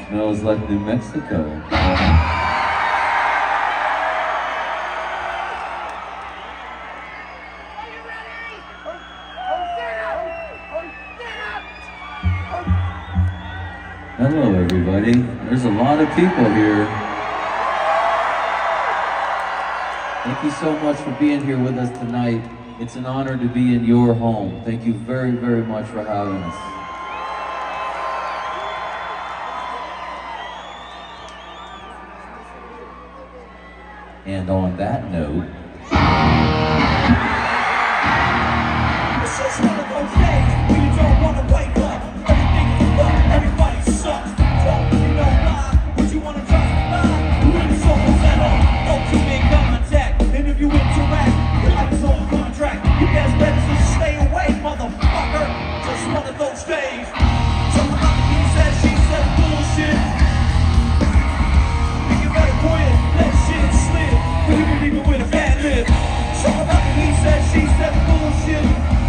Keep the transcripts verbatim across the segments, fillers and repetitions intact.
Smells like New Mexico. Hello, everybody. There's a lot of people here. Thank you so much for being here with us tonight. It's an honor to be in your home. Thank you very, very much for having us. And on that note, it's just one of those days when you don't want to wake up. Everything is love, everybody sucks. Don't you know why? Would you want to trust the lie? When it's all settled, don't you make contact. And if you interact, your life is on contract. You guys better just stay away, motherfucker. Just one of those days. Talking about he said, she said bullshit. Think you better quit, let shit slip. When you can leave it with a bad lip. Talking about he said, she said bullshit.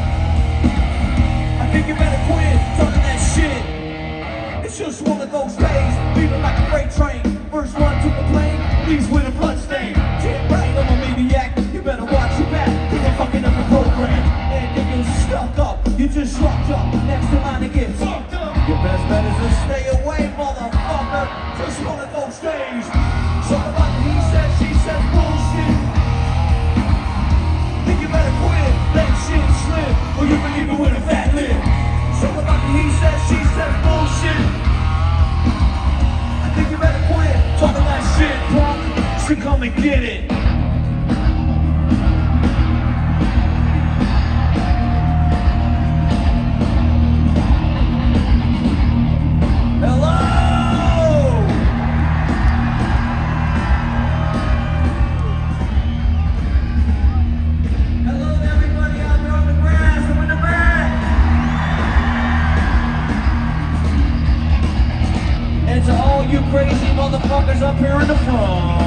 I think you better quit talking that shit. It's just one of those days, leaving like a freight train. First one to the plane, leaves with a blood stain. Damn right, I'm a maniac. You better watch your back, cause I'm fucking up the program. And if you're stuck up, you just locked up. Next to mine, it gets fucked up. Your best bet is to stay away, motherfucker. Just one of those days. Talk about the he said, she said bullshit. Think you better quit, let shit slip, or you can leave it with a fat lip. Talk about the he said, she said bullshit. I think you better quit talking that shit, punk. So come and get it. You crazy motherfuckers up here in the front.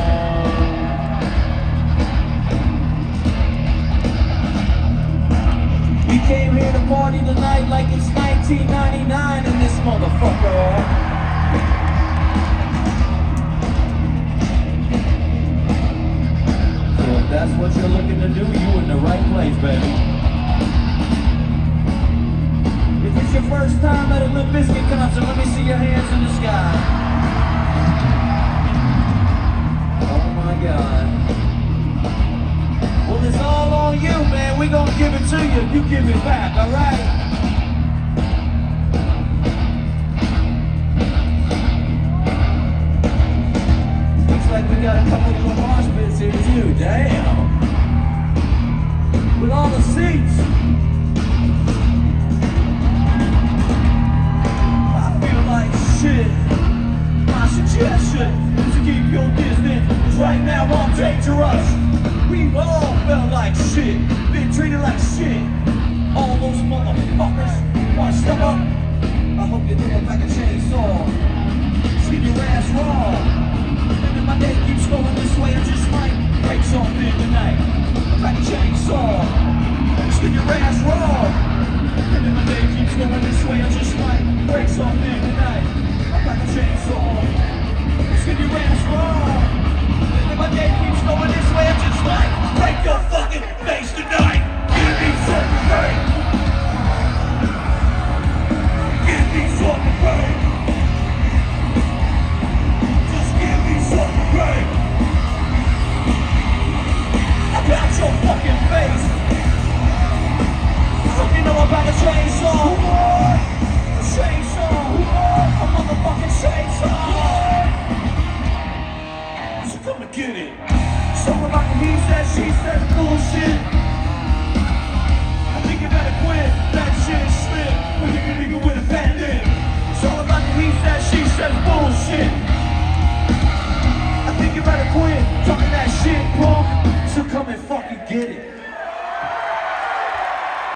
We came here to party tonight like it's nineteen ninety-nine in this motherfucker. So if that's what you're looking to do, you in the right place, baby. If it's your first time at a Limp Bizkit concert, let me see your hands in the sky. God. Well, it's all on you, man. We gonna give it to you. You give it back, all right? Looks like we got a couple of mosh pits here too. Damn. With all the seats. I feel like shit. My suggestion is to keep your distance, cause right now I'm dangerous. We all felt like shit, been treated like shit. All those motherfuckers wanna step up. I hope you do it like a chainsaw. Skin your ass raw. And if my day keeps going this way, I just might break something tonight. Like a chainsaw. Skin your ass raw. And if my day keeps going this way, I just might break something tonight. Like a chainsaw.